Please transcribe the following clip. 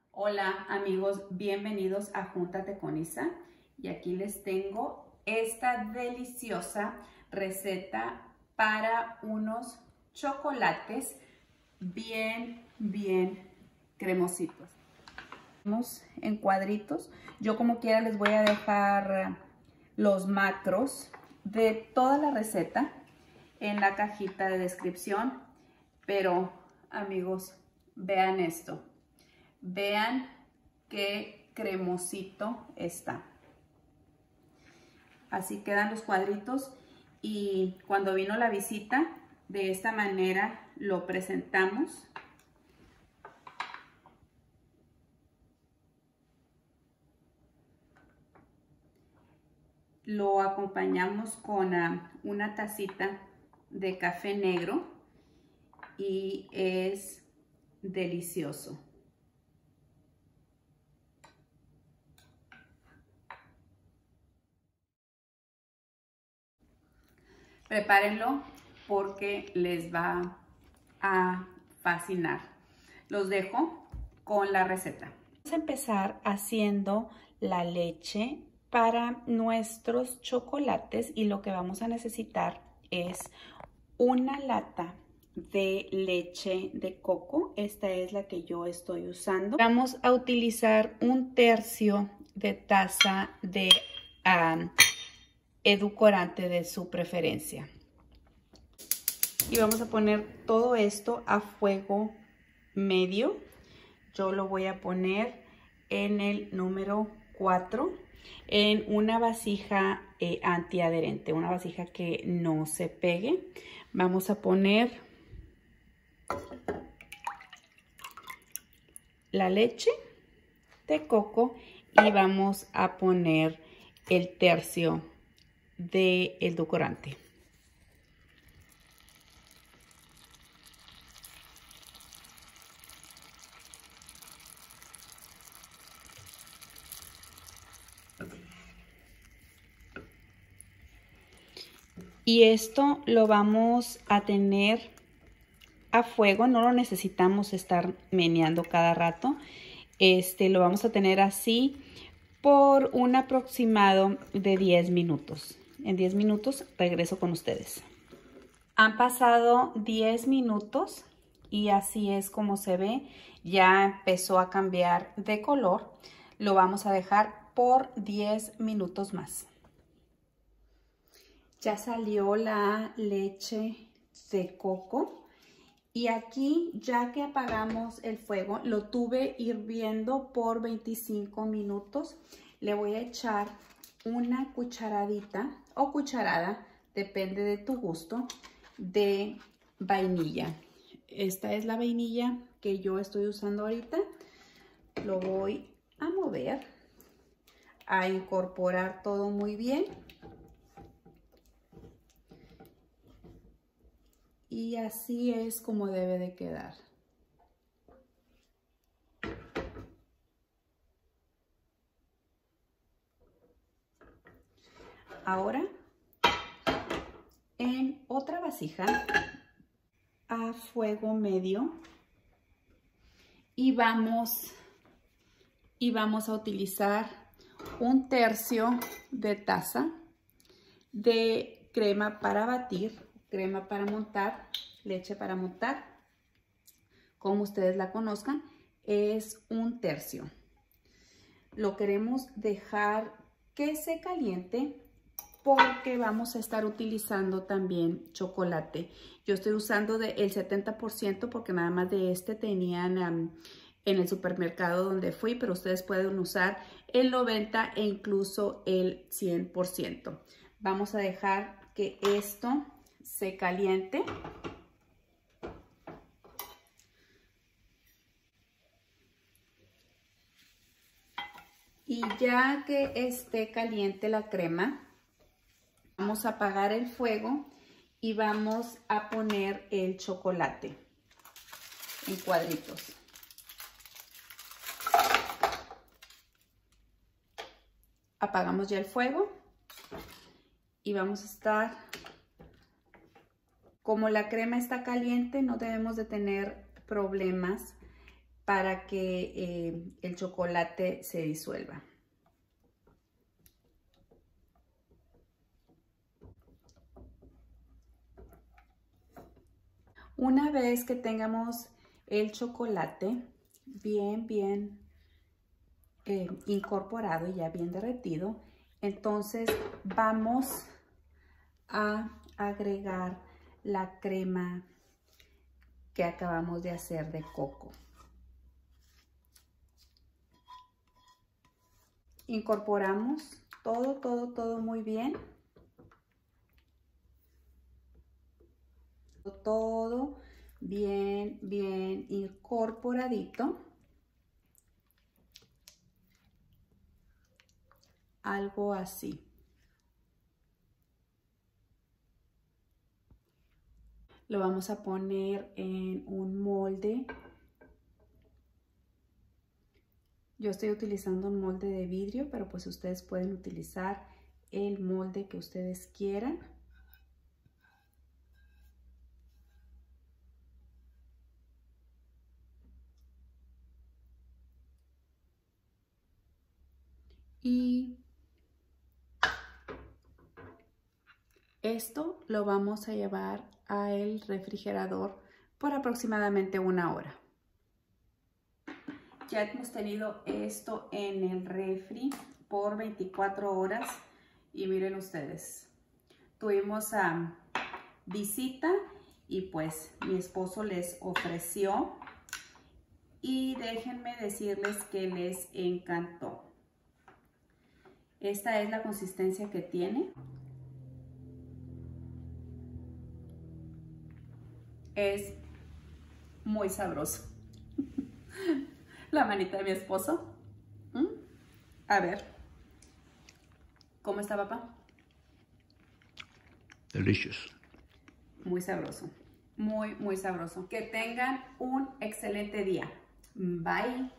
Hola amigos, bienvenidos a Júntate con Isa y aquí les tengo esta deliciosa receta para unos chocolates bien cremositos. En cuadritos, yo como quiera les voy a dejar los macros de toda la receta en la cajita de descripción, pero amigos, vean esto. Vean qué cremosito está. Así quedan los cuadritos y cuando vino la visita, de esta manera lo presentamos. Lo acompañamos con una tacita de café negro y es delicioso. Prepárenlo porque les va a fascinar. Los dejo con la receta. Vamos a empezar haciendo la leche para nuestros chocolates y lo que vamos a necesitar es una lata de leche de coco. Esta es la que yo estoy usando. Vamos a utilizar 1/3 de taza de edulcorante de su preferencia. Y vamos a poner todo esto a fuego medio. Yo lo voy a poner en el número 4 en una vasija antiadherente, una vasija que no se pegue. Vamos a poner la leche de coco y vamos a poner el 1/3 de edulcorante. Y esto lo vamos a tener a fuego, no lo necesitamos estar meneando cada rato. Lo vamos a tener así por un aproximado de 10 minutos. En 10 minutos regreso con ustedes. Han pasado 10 minutos y así es como se ve. Ya empezó a cambiar de color. Lo vamos a dejar por 10 minutos más. Ya salió la leche de coco y aquí, ya que apagamos el fuego, lo tuve hirviendo por 25 minutos. Le voy a echar una cucharadita o cucharada, depende de tu gusto, de vainilla. Esta es la vainilla que yo estoy usando ahorita. Lo voy a mover, a incorporar todo muy bien. Y así es como debe de quedar. Ahora, en otra vasija a fuego medio y vamos a utilizar 1/3 de taza de crema para batir, crema para montar, leche para montar, como ustedes la conozcan, es 1/3. Lo queremos dejar que se caliente porque vamos a estar utilizando también chocolate. Yo estoy usando el 70% porque nada más de este tenían en el supermercado donde fui, pero ustedes pueden usar el 90% e incluso el 100%. Vamos a dejar que esto se caliente. Y ya que esté caliente la crema, vamos a apagar el fuego y vamos a poner el chocolate en cuadritos. Apagamos ya el fuego y vamos a estar, como la crema está caliente, no debemos de tener problemas para que el chocolate se disuelva. Una vez que tengamos el chocolate bien incorporado y ya bien derretido, entonces vamos a agregar la crema que acabamos de hacer de coco. Incorporamos todo muy bien. Todo bien incorporadito. Algo así. Lo vamos a poner en un molde. Yo estoy utilizando un molde de vidrio, pero pues ustedes pueden utilizar el molde que ustedes quieran. Y esto lo vamos a llevar al refrigerador por aproximadamente 1 hora. Ya hemos tenido esto en el refri por 24 horas y miren ustedes, tuvimos visita y pues mi esposo les ofreció y déjenme decirles que les encantó. Esta es la consistencia que tiene. Es muy sabroso. La manita de mi esposo. A ver. ¿Cómo está, papá? Delicious. Muy sabroso. Muy sabroso. Que tengan un excelente día. Bye.